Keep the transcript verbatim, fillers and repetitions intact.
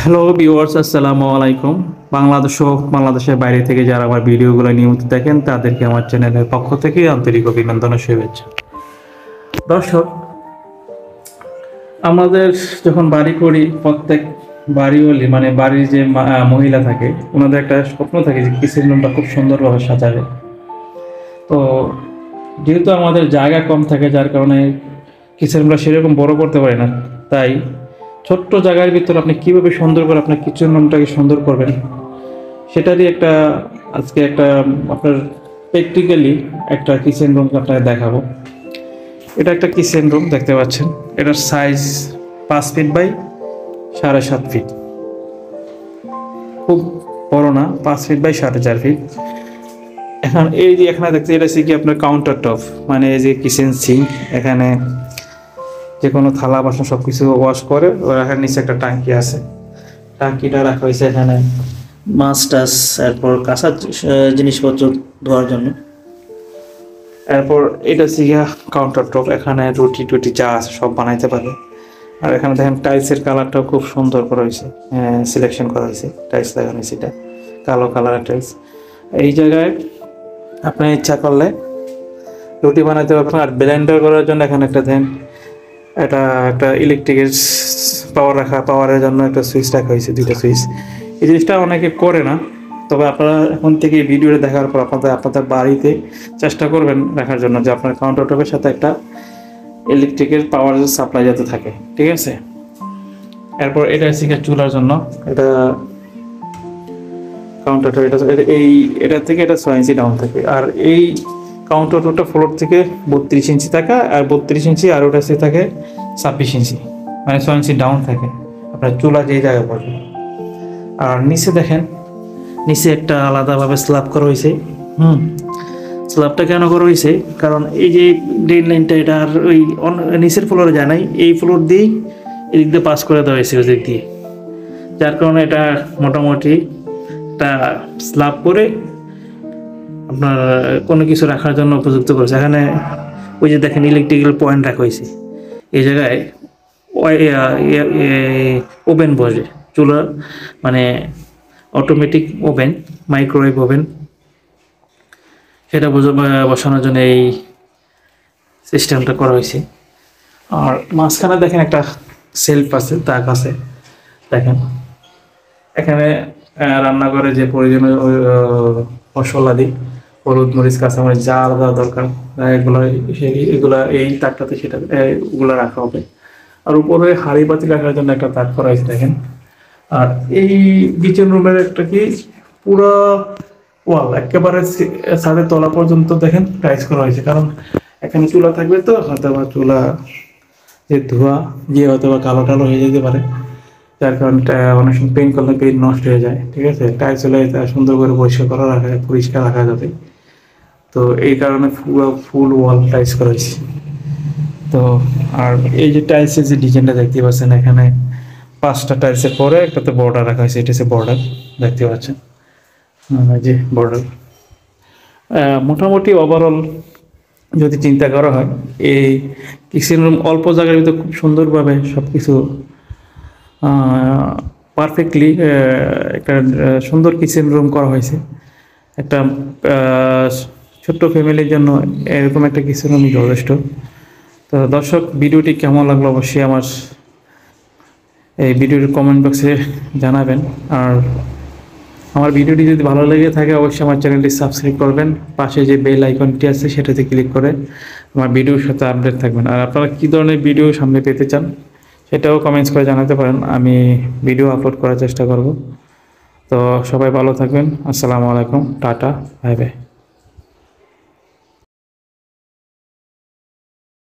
Hello viewers, আসসালামু আলাইকুম। বাংলাদেশ ও বাংলাদেশের বাইরে থেকে যারা আমার ভিডিওগুলো নিয়মিত দেখেন তাদেরকে আমার চ্যানেলের পক্ষ থেকে আন্তরিক অভিনন্দন ও শুভেচ্ছা। দর্শক, আমাদের যখন বাড়ি করি, প্রত্যেক বাড়িওয়ালি মানে বাড়ির যে মহিলা থাকে ওনাদের একটা স্বপ্ন থাকে যে কিচেন রুমটা খুব সুন্দরভাবে সাজাবে। তো যেহেতু আমাদের জায়গা কম থাকে, যার কারণে কিচেন রুমটা সেরকম বড় করতে পারি না, তাই ছোট্ট জায়গার ভিতরে আপনি কীভাবে সুন্দর করে আপনার কিচেন রুমটাকে সুন্দর করবেন সেটারই একটা আজকে একটা আপনার প্র্যাকটিক্যালি একটা কিচেন রুম আপনাকে দেখাবো। এটা একটা কিচেন রুম দেখতে পাচ্ছেন, এটার সাইজ পাঁচ ফিট বাই সাড়ে সাত ফিট, খুব বড় না, পাঁচ ফিট বাই সাড়ে চার ফিট। এখন এই যে এখানে দেখতে এটা হচ্ছে কি আপনার কাউন্টার টপ, মানে এই যে কিচেন সিঙ্ক, এখানে যে কোনো থালা বাসন সব কিছু ওয়াশ করে রাখার নিচে একটা ট্যাঙ্কি আছে, ট্যাঙ্কিটা রাখা হয়েছে এখানে মাছ টাছ, এরপর কাঁচা জিনিসপত্র ধোয়ার জন্য। এরপর এটা হচ্ছে গিয়া কাউন্টার টপ, এখানে রুটি টুটি যা আছে সব বানাইতে পারে। আর এখানে দেখেন টাইলসের কালারটাও খুব সুন্দর করা হয়েছে, সিলেকশন করা হয়েছে, টাইলস লাগানো হয়েছে, এটা কালো কালারের টাইলস। এই জায়গায় আপনি ইচ্ছা করলে রুটি বানাইতে পারবেন। আর ব্লেন্ডার করার জন্য এখানে একটা দেন এটা একটা ইলেকট্রিকের পাওয়ার রাখা, পাওয়ারের জন্য একটা সুইচ রাখা হয়েছে, দুইটা সুইচ। এই জিনিসটা অনেকে করে না, তবে আপনারা এখন থেকে ভিডিওটা দেখার পর আপনাদের আপনাদের বাড়িতে চেষ্টা করবেন রাখার জন্য, যে আপনার কাউন্টার টপের সাথে একটা ইলেকট্রিকের পাওয়ার সাপ্লাই যাতে থাকে, ঠিক আছে। এরপর এটা হচ্ছে চুলার জন্য, এটা কাউন্টার টপ, এটা এই এটা থেকে এটা ছয় ইঞ্চি ডাউন থাকে। আর এই কাউন্টার টপটা ফ্লোর থেকে বত্রিশ ইঞ্চি থাকে, আর বত্রিশ ইঞ্চি আর ওটা থাকে ছাব্বিশ ইঞ্চি, মানে ছয় ইঞ্চি ডাউন থাকে আপনার চুলা যেই জায়গায় পড়বে। আর নিচে দেখেন, নিচে একটা আলাদাভাবে স্ল্যাব করা হয়েছে। হুম স্ল্যাবটা কেন করা হয়েছে, কারণ এই যে ড্রেন লাইনটা এটা আর ওই নিচের ফ্লোরে যায় নাই, এই ফ্লোর দিয়েই এদিক দিয়ে পাস করে দেওয়া হয়েছে ওই দিক দিয়ে, যার কারণে এটা মোটামুটি একটা স্ল্যাব করে আপনার কোনো কিছু রাখার জন্য উপযুক্ত করেছে। এখানে ওই যে দেখেন ইলেকট্রিক্যাল পয়েন্ট রাখা হয়েছে, এই জায়গায় ওভেন বসে, চুলা মানে অটোমেটিক ওভেন, মাইক্রোওয়েভ ওভেন, সেটা বসানোর জন্য এই সিস্টেমটা করা হয়েছে। আর মাঝখানে দেখেন একটা সেলফ আছে, তাক আছে, দেখেন এখানে রান্নাঘরে যে প্রয়োজনীয় মশলাদি, হলুদ মরিচ কাঁচামরিচ যা আলাদা দরকার এগুলো এগুলা এই তাকটাতে সেটা ওগুলো রাখা হবে। আর উপরে হাঁড়ি বাতি রাখার জন্য একটা তাক করা হয়েছে দেখেন। আর এই কিচেন রুমের একটা কি পুরো ওয়াল একেবারে ছাদের তলা পর্যন্ত দেখেন টাইলস করা হয়েছে, কারণ এখানে চুলা থাকবে, তো হয়তো বা চুলা যে ধোয়া গিয়ে হয়তো বা কালো টালো হয়ে যেতে পারে, যার কারণে অনেক সময় পেইন্ট করলে পেইন্ট নষ্ট হয়ে যায়, ঠিক আছে। টাইলস হলে সুন্দর করে পরিষ্কার করা রাখা পরিষ্কার রাখা যাবে, তো এই কারণে পুরো ফুল ওয়াল টাইলস করা হয়েছে। তো আর এই যে টাইলসের যে ডিজাইনটা দেখতে পাচ্ছেন, এখানে পাঁচটা টাইলসের পরে একটাতে বর্ডার রাখা হয়েছে, এটা হচ্ছে বর্ডার, দেখতে পাচ্ছেন এই যে বর্ডার। মোটামুটি ওভারঅল যদি চিন্তা করা হয়, এই কিচেন রুম অল্প জায়গার ভিতরে খুব সুন্দরভাবে সব কিছু পারফেক্টলি একটা সুন্দর কিচেন রুম করা হয়েছে। একটা ছোট্ট ফ্যামিলির জন্য এরকম একটা কিচেন রুম যথেষ্ট। তো দর্শক, ভিডিওটি কেমন লাগলো অবশ্যই আমার এই ভিডিওর কমেন্ট বক্সে জানাবেন। আর আমার ভিডিওটি যদি ভালো লেগে থাকে অবশ্যই আমার চ্যানেলটি সাবস্ক্রাইব করবেন, পাশে যে বেল আইকনটি আছে সেটাতে ক্লিক করে আমার ভিডিওর সাথে আপডেট থাকবেন। আর আপনারা কী ধরনের ভিডিও সামনে পেতে চান সেটাও কমেন্টস করে জানাতে পারেন, আমি ভিডিও আপলোড করার চেষ্টা করব। তো সবাই ভালো থাকবেন, আসসালামু আলাইকুম, টাটা, বাই বাই।